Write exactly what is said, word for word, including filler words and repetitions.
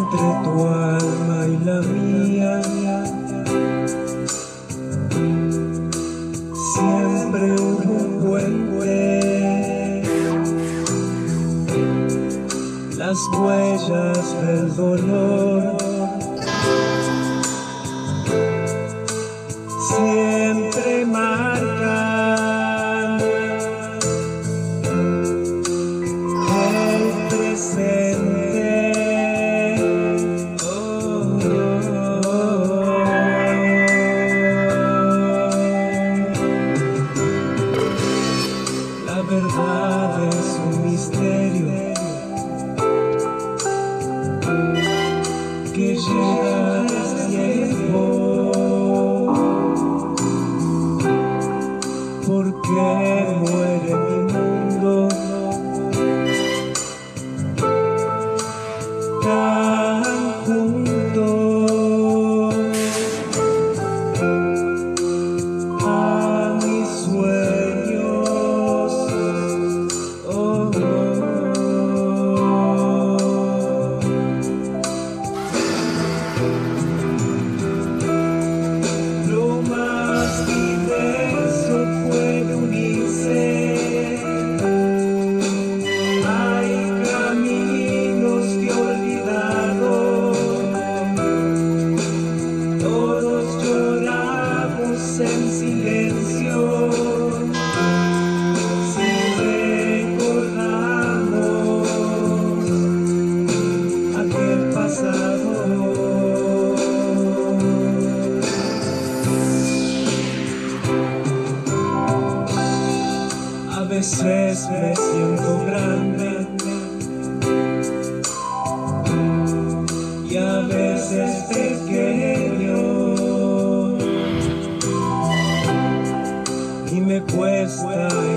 entre tu alma y la mía, siempre hubo un puente, las huellas del dolor siempre marcan el presente. Oh, oh, oh. La verdad es un misterio que llega al tiempo. ¿Por qué muere mi mundo tan junto a mis sueños? Oh, oh, oh. Lo más diverso puede unirse. Hay caminos que olvidado, todos lloramos en silencio si recordamos aquel pasado. A veces me siento grande y a veces pequeño, y me cuesta